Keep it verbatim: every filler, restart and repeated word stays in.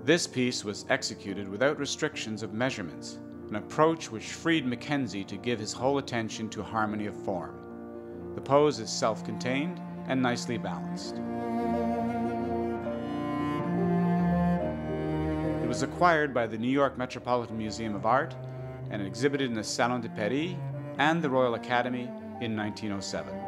This piece was executed without restrictions of measurements, an approach which freed McKenzie to give his whole attention to harmony of form. The pose is self-contained and nicely balanced. It was acquired by the New York Metropolitan Museum of Art and exhibited in the Salon de Paris and the Royal Academy in nineteen oh seven.